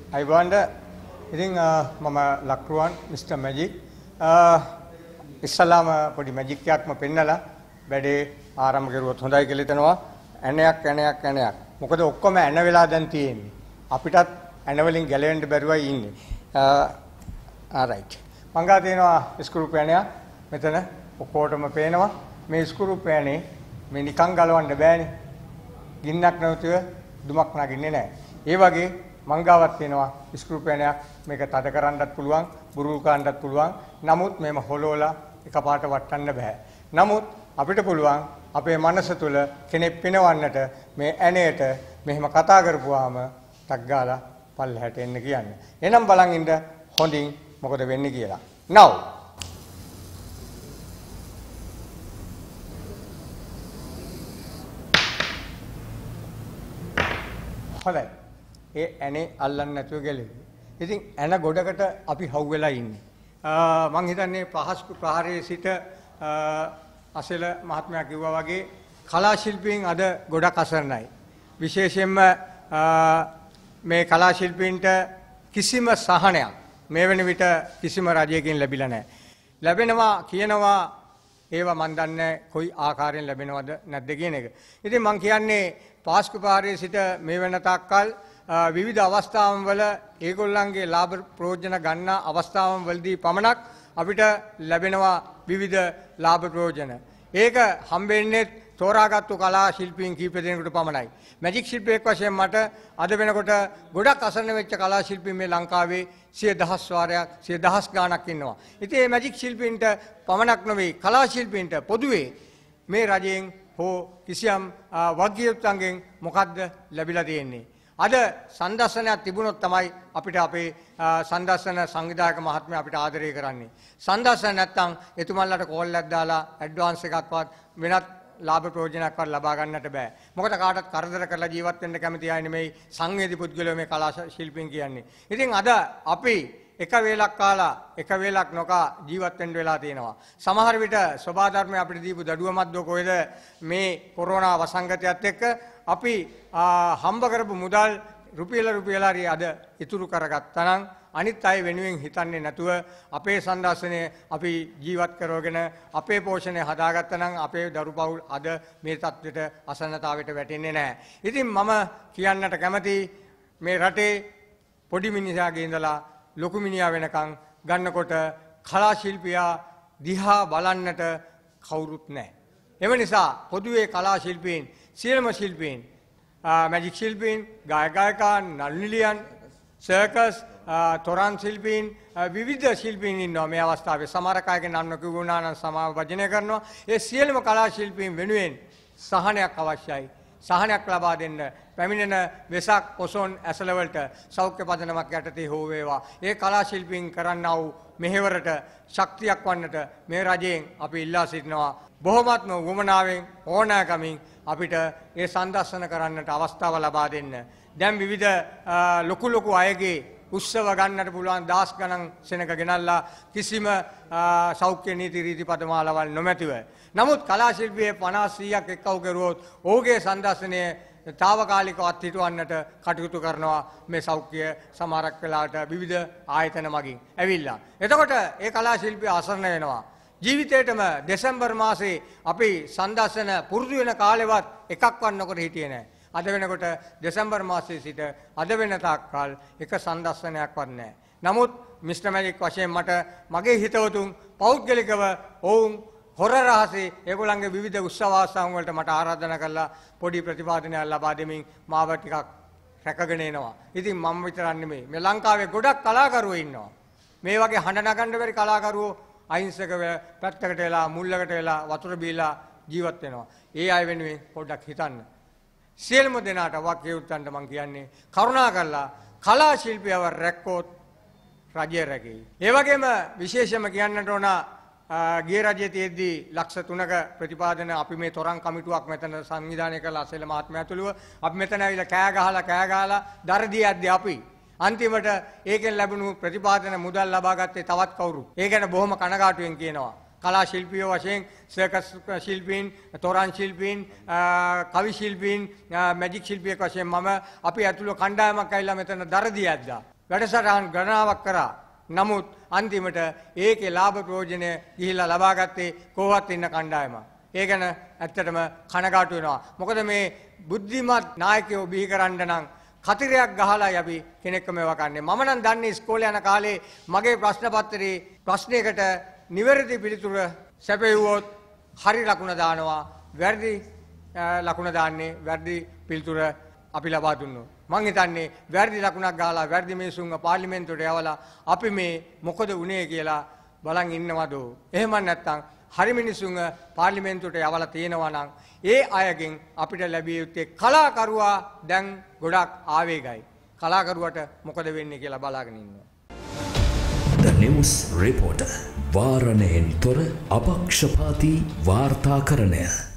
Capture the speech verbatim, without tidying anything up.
අයිබෝන්ද ඉතින් මම ලක්රුවන් mister magic ඉස්සලාම පොඩි මැජික් එකක්ම පෙන්නලා වැඩේ ආරම්භ කරුවොත් හොඳයි කියලා හිතනවා. ඇණයක් ඇණයක් ඇණයක්. මොකද ඔක්කොම ඇණ වෙලා දැන් තියෙන්නේ. අපිටත් ඇණ වලින් ගැලවෙන්න බැරුවයි ඉන්නේ. ආරයිට්. මං ගා තියෙනවා ස්ක්‍රූ පෑනයක්. මෙතන ඔක්කොටම පේනවා. මේ ස්ක්‍රූ පෑනේ මේ නිකන් ගලවන්න බෑනේ. ගින්නක් නැවතුව දුමක් නගින්නේ නැහැ. ඒ වගේ මංගාවක් තියෙනවා ස්ක්‍රූ පෑනයක්. මේක තද කරන්නත් පුළුවන්, බුරුල් කරන්නත් පුළුවන්. නමුත් මේම හොලෝලා එකපාරට වටන්න බෑ. නමුත් අපිට පුළුවන් අපේ මනස තුල කෙනෙක් පිනවන්නට මේ ඇණයට මෙහෙම කතා කරපුවාම ටක් ගාලා පල්ලෙහාට එන්න කියන්නේ. එහෙනම් බලන් ඉන්න හොඳින් මොකද වෙන්නේ කියලා. now හොඳයි. ඒ ඇනේ අල්ලන්න නැතුව ගැලෙන්නේ. ඉතින් ඇන ගොඩකට අපි හවු වෙලා ඉන්නේ. මං හිතන්නේ පහස් ප්‍රහාරයේ සිට අසල මහත්මයා කිව්වා වගේ කලා ශිල්පීන් අද ගොඩක් අසරණයි. විශේෂයෙන්ම මේ කලා ශිල්පීන්ට කිසිම සහනයක් මේ වෙන විට කිසිම රජයකින් ලැබිලා නැහැ. ලැබෙනවා කියනවා ඒවා මන් දන්නේ කොයි ආකාරයෙන් ලැබෙනවද නැද්ද කියන එක. ඉතින් මං කියන්නේ පාස්කු ප්‍රහාරයේ සිට මේ වෙන තාක්කල් විවිධ අවස්ථාවන් වල ඒගොල්ලන්ගේ ලාභ ප්‍රයෝජන ගන්න අවස්ථාවන් වලදී පමණක් අපිට ලැබෙනවා විවිධ ලාභ ප්‍රයෝජන. ඒක හම්බෙන්නේ තෝරාගත්තු කලා ශිල්පීන් කීප දෙනෙකුට පමණයි. මැජික් ශිල්පියෙක් වශයෙන් මට අද වෙනකොට ගොඩක් අසරණ වෙච්ච කලා ශිල්පීන් මේ ලංකාවේ සිය දහස් වාරයක් සිය දහස් ගාණක් ඉන්නවා. ඉතින් මේ මැජික් ශිල්පීන්ට පමණක් නෙවෙයි කලා ශිල්පීන්ට පොදුවේ මේ රජයෙන් හෝ කිසියම් වගකීම්තන්ගෙන් මොකද්ද ලැබිලා තියෙන්නේ? අද සංදර්ශනයක් තිබුණොත් තමයි අපිට අපේ සංදර්ශන සංවිධායක මහත්මයා අපිට ආදරය කරන්නේ. සංදර්ශන නැත්තම් එතුමන්ලට කෝල් එකක් දාලා ඇඩ්වාන්ස් එකක්වත් වෙනත් ලාභ ප්‍රයෝජනයක්වත් ලබා ගන්නට බෑ. මොකද කාටවත් කරදර කරලා ජීවත් වෙන්න කැමති අය නෙමෙයි සංවේදී පුද්ගලයෝ මේ කලා ශිල්පීන් කියන්නේ. ඉතින් අද අපි එක වේලක් කාලා එක වේලක් නොකා ජීවත් වෙන්න වෙලා තියෙනවා. සමහර විට සබා ධර්මයේ අපිට දීපු දඩුවමක් දෝ කොහෙද මේ කොරෝනා වසංගතයත් එක්ක අපි හම්බ කරපු මුදල් රුපියල රුපියල හරි අද ඉතුරු කරගත්තා නම් අනිත් අය වෙනුවෙන් හිතන්නේ නැතුව අපේ සංදර්ශනය අපි ජීවත් කරවගෙන අපේ පෝෂණය හදාගත්තා නම් අපේ දරු පවුල් අද මේ තත්ත්වයට අසන්නතාවයට වැටෙන්නේ නැහැ. ඉතින් මම කියන්නට කැමති මේ රටේ පොඩි මිනිසාගේ ඉඳලා ලොකු මිනිහා වෙනකන් ගන්නකොට කලා ශිල්පියා දිහා බලන්නට කවුරුත් නැහැ. එම නිසා පොදුවේ කලා ශිල්පීන් සියලුම ශිල්පීන් මැජික් ශිල්පීන් ගායක ගායිකා නළුනිලියන් සර්කස් තොරන් ශිල්පීන් විවිධ ශිල්පීන් ඉන්නවා මේ අවස්ථාවේ. සමහර අයගේ නම් නොකියුණා නම් සමාව වජනය කරනවා. ඒ සියලුම කලා ශිල්පීන් වෙනුවෙන් සහනයක් අවශ්‍යයි. සහනයක් ලබා දෙන්න පැමිණෙන වෙසක් පොසොන් ඇසලවලට සෞඛ්‍ය පදනමක් යටතේ හෝ වේවා ඒ කලා ශිල්පීන් කරන්නා වූ මෙහෙවරට ශක්තියක් වන්නට මේ රජයෙන් අපි ඉල්ලා සිටිනවා. බොහොමත්ම වමනාවෙන් ඕනෑකමින් අපිට ඒ සංදර්ශන කරන්නට අවස්ථාව ලබා දෙන්න. දැන් විවිධ ලොකු ලොකු අයගේ උත්සව ගන්නට පුළුවන් දහස් ගණන් සෙනග ගෙනල්ලා කිසිම සෞඛ්‍ය නීති රීති පදමාලවල් නොමැතිව. නමුත් කලා ශිල්පියේ පනස් සීයක් එක්කව කරුවොත් ඔහුගේ සංදර්ශනය තාවකාලිකව අත්හිටවන්නට කටයුතු කරනවා මේ සෞඛ්‍ය සමහරක් වෙලාවට විවිධ ආයතන මගින් ඇවිල්ලා. එතකොට ඒ කලා ශිල්පිය අසරණ වෙනවා. ජීවිතේටම දෙසැම්බර් මාසේ අපි සංදර්ශන පුරුදු වෙන කාලෙවත් එකක් වන්නකොට හිටියේ නැහැ. අද වෙනකොට දෙසැම්බර් මාසයේ සිට අද වෙන තාක්කල් එක සංදර්ශනයක්වත් නැහැ. නමුත් මිස්ටර් මැජික් වශයෙන් මට මගේ හිතවතුන් පෞද්ගලිකව ඔවුන් හොර රහසේ ඒගොල්ලන්ගේ විවිධ උත්සව ආසාවන් වලට මට ආරාධනා කරලා පොඩි ප්‍රතිපාදනයක් ලබා දෙමින් මාව ටිකක් රැකගෙන එනවා. ඉතින් මම විතරක් නෙමෙයි මේ ලංකාවේ ගොඩක් කලාකරුවෝ ඉන්නවා. මේ වගේ හඬ නගන්න බැරි කලාකරුවෝ අහිංසක පැත්තකට වෙලා මුල්ලකට වෙලා වතුර බීලා ජීවත් වෙනවා. ඒ අය වෙනුවෙන් පොඩ්ඩක් හිතන්න. සියලුම දෙනාට වක්කියුත්තන්ට මම කියන්නේ කරුණා කරලා කලා ශිල්පියව රැක්කොත් රජය රැකෙයි. ඒ වගේම විශේෂයෙන්ම කියන්නට ඕන ගිය රජයේ තියෙද්දී ලක්ෂ තුනක ප්‍රතිපාදන අපි මේ තොරන් කමිටුවක් මෙතන සංවිධානය කළ අසල මහත්මයා ඇතුළුව අපි මෙතන ඇවිල්ලා කෑ ගහලා කෑ ගහලා දරදී යද්දී අපි අන්තිමට ඒකෙන් ලැබුණු ප්‍රතිපාදන මුදල් ලබා ගත්තේ තවත් කවුරු. ඒ ගැන බොහොම කනගාටුවෙන් කියනවා. කලා ශිල්පියෝ වශයෙන් සර්කස් ශිල්පීන්, තොරන් ශිල්පීන්, කවි ශිල්පීන්, මැජික් ශිල්පියෙක් වශයෙන් මම අපි ඇතුළු කණ්ඩායමක් ඇවිල්ලා මෙතන දරදී යද්දා. වැඩසටහන් ගණනාවක් කරා. නමුත් අන්තිමට ඒකේ ලාභ ප්‍රයෝජනය ගිහිලා ලබා ගත්තේ කොහොවත් ඉන්න කණ්ඩායම. ඒ ගැන ඇත්තටම කනගාටු වෙනවා. මොකද මේ බුද්ධිමත් නායකයෝ බිහි කරන්න නම් කතිරයක් ගහලා අපි කෙනෙක්ම වකන්නේ. මම නම් දන්නේ ඉස්කෝලේ යන කාලේ මගේ ප්‍රශ්න පත්‍රයේ ප්‍රශ්නයකට නිවැරදි පිළිතුර සැපයුවොත් හරි ලකුණ දානවා. වැරදි ලකුණ දාන්නේ වැරදි පිළිතුර අපි ලබා දුන්නොත්. මං හිතන්නේ වැරදි ලකුණක් ගහලා වැරදි මිනිසුන්ව පාර්ලිමේන්තුවට යවලා අපි මේ මොකද වුනේ කියලා බලන් ඉන්නවද? එහෙම නැත්නම් හරි මිනිසුන්ව පාර්ලිමේන්තුවට යවලා තියෙනවා නම් ඒ අයගෙන් අපිට ලැබිය යුත්තේ කලාකරුවා දැන් ගොඩක් ආවේගයි. කලාකරුවට මොකද වෙන්නේ කියලා බලාගෙන ඉන්නවා. The News Reporter වාරණයෙන් තොර අපක්ෂපාතී වාර්තාකරණය.